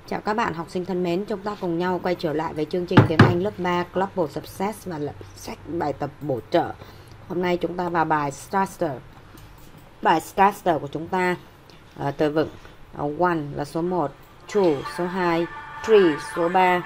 Chào các bạn học sinh thân mến, chúng ta cùng nhau quay trở lại với chương trình tiếng Anh lớp 3 Global Success và sách bài tập bổ trợ. Hôm nay chúng ta vào bài Starter. Bài Starter của chúng ta từ vựng 1 là số 1, 2 số 2, 3 số 3,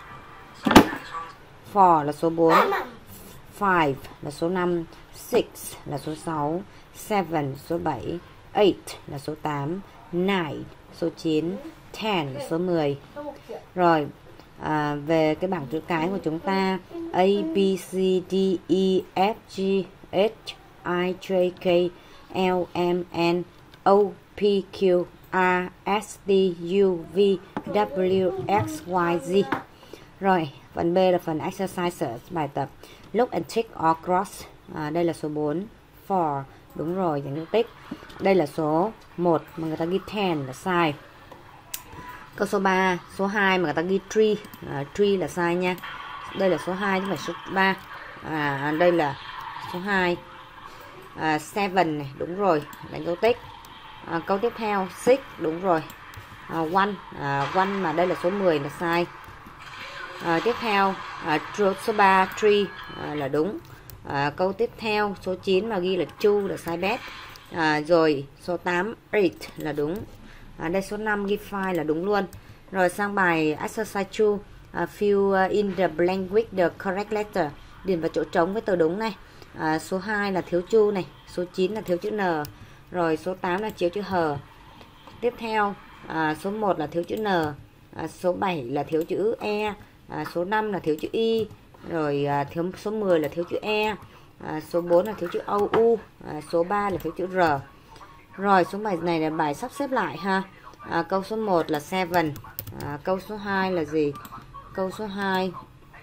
4 là số 4, 5 là số 5, 6 là số 6, 7 số 7, 8 là số 8, 9 số 9, 10 là số 10. Rồi về cái bảng chữ cái của chúng ta A, B, C, D, E, F, G, H, I, J, K, L, M, N, O, P, Q, R, S, T, U, V, W, X, Y, Z. Rồi phần B là phần exercise bài tập. Look and tick or cross. Đây là số 4, 4 đúng rồi, dành dấu tích. Đây là số 1 mà người ta ghi 10 là sai. Câu số 3, số 2 mà người ta ghi 3, 3 là sai nha. Đây là số 2 chứ không phải số 3. Đây là số 2. 7 này, đúng rồi, đánh dấu tích. Câu tiếp theo 6 đúng rồi. 1 mà đây là số 10 là sai. Tiếp theo số 3 3 là đúng. Câu tiếp theo số 9 mà ghi là 2 là sai bet. Rồi số 8 8 là đúng. Đây số 5 ghi 5 là đúng luôn. Rồi sang bài exercise 2, fill in the blank with the correct letter. Điền vào chỗ trống với từ đúng này. Số 2 là thiếu chu này, số 9 là thiếu chữ N, rồi số 8 là thiếu chữ H. Tiếp theo số 1 là thiếu chữ N, số 7 là thiếu chữ E, số 5 là thiếu chữ Y, rồi số 10 là thiếu chữ E, số 4 là thiếu chữ O, U, số 3 là thiếu chữ R. Rồi số bài này là bài sắp xếp lại ha. Câu số 1 là 7, câu số 2 là gì? Câu số 2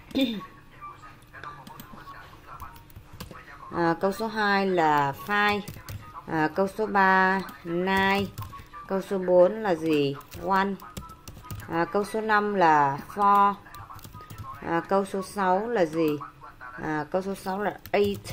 câu số 2 là 5, câu số 3 9, câu số 4 là gì? 1, câu số 5 là 4, câu số 6 là gì? Câu số 6 là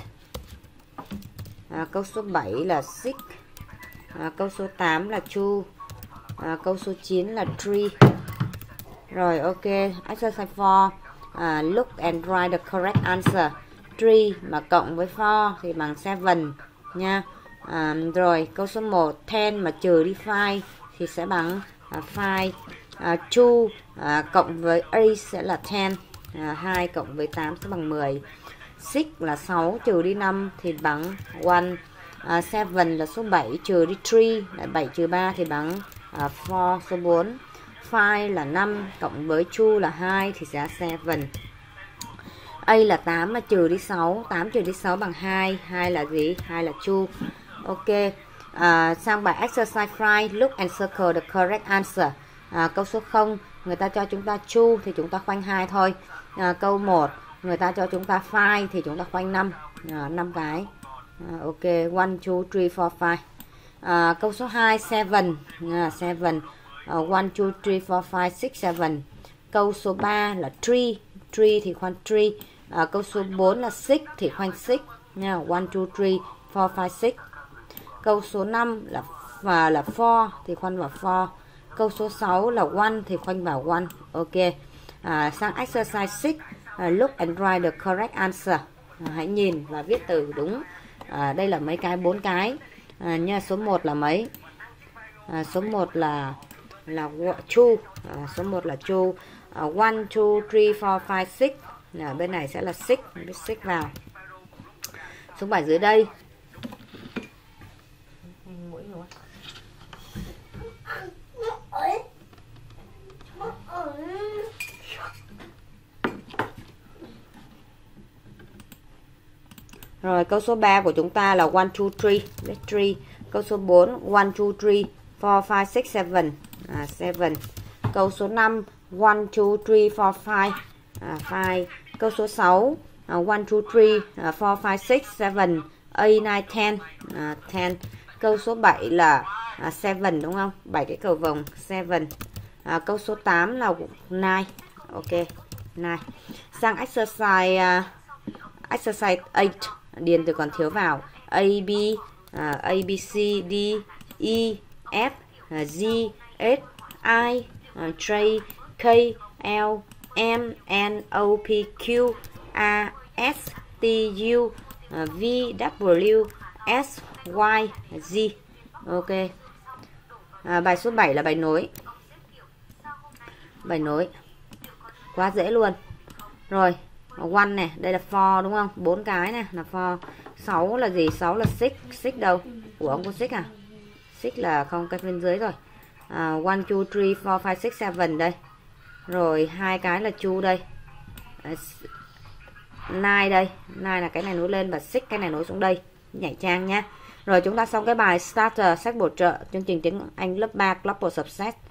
8, câu số 7 là 6, câu số 8 là 2, câu số 9 là 3. Rồi ok, exercise 4, look and write the correct answer. 3 mà cộng với 4 thì bằng 7 nha. Rồi câu số 1, 10 mà trừ đi 5 thì sẽ bằng 5. 2 cộng với 8 sẽ là 10. 2 cộng với 8 sẽ bằng 10. 6 là 6 trừ đi 5 thì bằng 1. 7 là số 7 trừ đi 3 là 7 trừ 3 thì bằng 4 số 4. 5 là 5 cộng với 2 là 2 thì sẽ 7. A là 8 mà trừ đi 6, 8 trừ đi 6 bằng 2, 2 là gì? 2 là 2. Ok. Sang bài exercise 5, look and circle the correct answer. Câu số 0, người ta cho chúng ta 2 thì chúng ta khoanh 2 thôi. Câu 1, người ta cho chúng ta 5 thì chúng ta khoanh 5, 5 cái. Ok, 1, 2, 3, 4, 5. Câu số 2, 7, 7. 1, 2, 3, 4, 5, 6, 7. Câu số 3 là 3 thì khoanh 3. Câu số 4 là 6 thì khoanh 6 nha. 1, 2, 3, 4, 5, 6. Câu số 5 là 4 thì khoanh vào 4. Câu số 6 là 1 thì khoanh vào 1. Ok. Sang exercise 6, look and write the correct answer. Hãy nhìn và viết từ đúng. Đây là mấy cái, 4 cái nha. Số 1 là mấy? Số 1 là 2. Số 1 là 2. 1, 2, 3, 4, 5, 6. Bên này sẽ là 6, viết 6 vào. Số 7 dưới đây. Rồi câu số 3 của chúng ta là 1, 2, 3, viết 3. Câu số 4 1, 2, 3, 4, 5, 6, 7. 7. Câu số 5 1, 2, 3, 4, 5, 5. Câu số 6 1, 2, 3, 4, 5, 6, 7, 8, 9, 10. Câu số 7 là 7 đúng không? 7 cái cầu vồng 7. Câu số 8 là 9. Ok, 9. Sang exercise 8, điền từ còn thiếu vào. A, B, C, D, E, F, G, H, I, J, K, L, M, N, O, P, Q, R, S, T, U, V, W, S, Y, Z. Ok. Bài số 7 là bài nối. Bài nối quá dễ luôn. Rồi, one này, đây là for đúng không? 4 cái này là for. 6 là gì? 6 là six. Six đâu? Ủa không có six à? Six là không, cái bên dưới rồi. 1, 2, 3, 4, 5, 6, 7 đây. Rồi hai cái là chu đây. 9 đây. 9 là cái này nối lên và 6 cái này nối xuống đây. Nhảy trang nhá. Rồi chúng ta xong cái bài starter sách bổ trợ chương trình tiếng Anh lớp 3 Global Success.